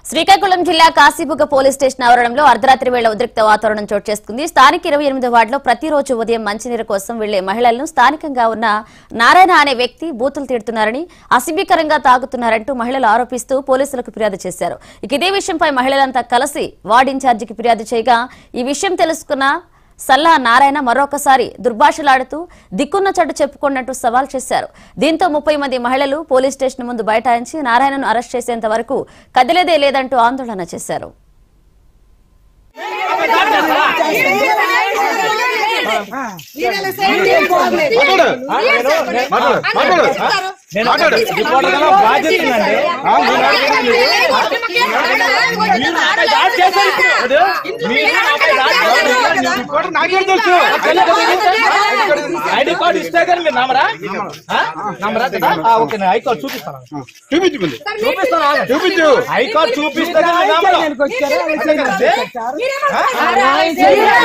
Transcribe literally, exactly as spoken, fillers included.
శ్రీకాకుళం జిల్లా Kashibugga police station ఆవరణంలో అర్ధరాత్రి వేళ ఉద్రిక్త వాతావరణం చోటు చేసుకుంది. స్థానిక ఇరవై ఎనిమిదో వార్డులో ప్రతిరోజు ఉదయం మంచినీరు కోసం వెళ్లే మహిళలను స్థానికంగా ఉన్న నారాయణ అనే వ్యక్తి బూతులు తిడుతున్నారని, అసభ్యకరంగా తాగుతున్నారంటూ మహిళలు ఆరోపిస్తూ పోలీసులకు ఫిర్యాదు చేశారు. ఇక ఇదే విషయంపై మహిళలంతా కలిసి వార్డు ఇన్ఛార్జికి ఫిర్యాదు చేయగా ఈ విషయం తెలుసుకున్న సల్లా నారాయణ మరొకసారి దుర్భాషలాడుతూ దిక్కున్న చట్టు చెప్పుకున్నట్టు సవాల్ చేశారు. దీంతో ముప్పై మంది మహిళలు పోలీస్ స్టేషన్ ముందు బైఠాయించి నారాయణను అరెస్ట్ చేసేంత వరకు కదిలేదే లేదంటూ ఆందోళన చేశారు. ఐడి కార్డు ఇస్తే కానీ మీరు నమ్మరా నమ్మరా ఓకే ఐ కార్డు చూపిస్తాను చూపించుకుంది చూపిస్తాను చూపించు ఐ కార్డు చూపిస్తే